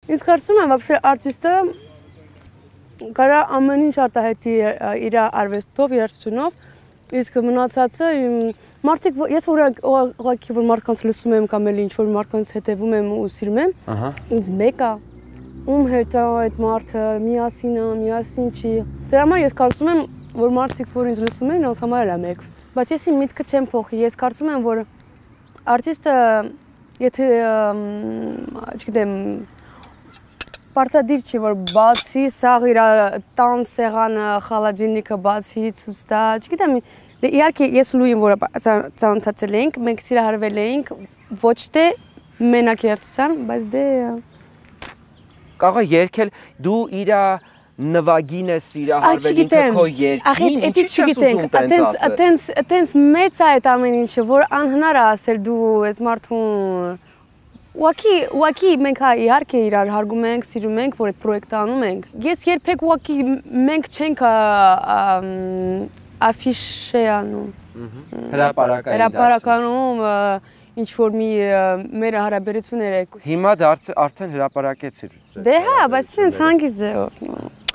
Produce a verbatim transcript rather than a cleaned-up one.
Իսկ կարծում եմ вообще արտիստը կարա ամեն ինչ արտահայտի իր արվեստով, իր արտությունով, իսկ մնացածը մարդիկ ես որ ուղղակի որ մարդկանց լսում եմ կամ էլ ինչ որ մարդկանց հետևում եմ ու սիրում եմ, ինձ մեկը ում հետ է այդ մարդը, միասին է, միասին չի։ Դրա համար ես կարծում եմ, որ մարդիկ որ ինձ լսում են, ինձ համար էլ է մեկ։ Բայց ես իմ միտքը չեմ փոխի, ես կարծում եմ, որ արտիստը եթե չգիտեմ պարտադիր չի, որ բացի սաղ իր տան սեղանը, խալադիննիկը բացի ցույց տա, չգիտեմ, իհարկե ես լույն որ ծանոթացել էինք, մենք սիրահարվել էինք, ոչ թե մենակ երթության, բայց դե Կաղա երկել դու իր նվագին ես սիրահարվել ինքը քո երկին, ինչի՞ չես ուզում տենց ասել։ Տենց մեծ է այդ ամեն ինչը, որ անհնար է ասել դու այդ մարդուն Ուղղակի, ուղղակի մենք հա իհարկե իրար հարգում ենք, սիրում ենք, որ այդ պրոյեկտը անում ենք։ Ես երբեք ուղղակի մենք չենք աֆիշե անում։ Հրապարակային Հրապարականում ինչ որ մի մեր հարաբերություններ է։ Հիմա արդեն հրապարակեցիր։ Դե հա, բայց տենց հանգիստ ձևով։